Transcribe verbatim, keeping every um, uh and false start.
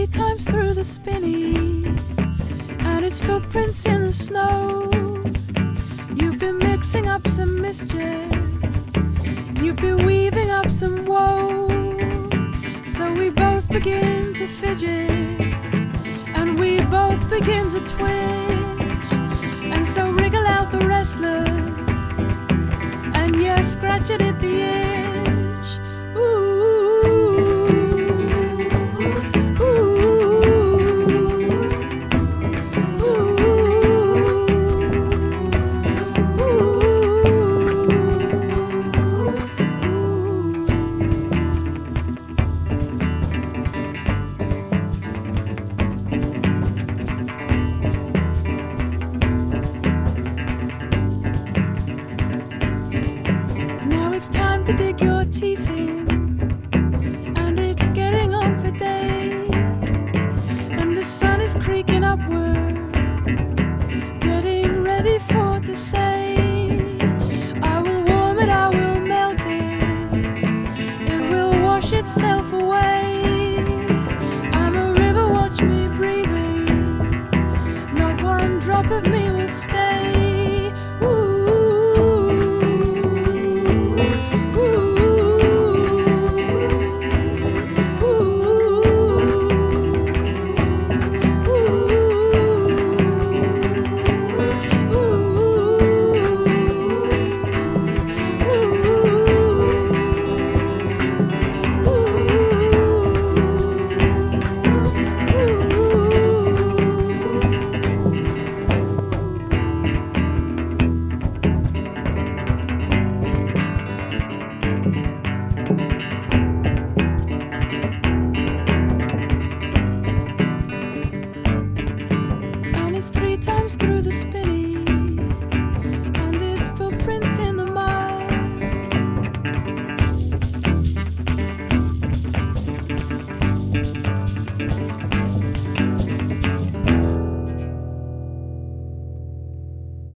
times through the spinney, and his footprints in the snow. You've been mixing up some mischief, you've been weaving up some woe. So we both begin to fidget, and we both begin to twitch, and so wriggle out the restless, and yeah, scratch it at the itch. Ooh. It's time to dig your teeth in, and it's getting on for day, and the sun is creaking upwards, getting ready for to say, I will warm it, I will melt it, it will wash itself away. I'm a river, watch me breathing, not one drop of me will stay. Ooh. Three times through the spinning.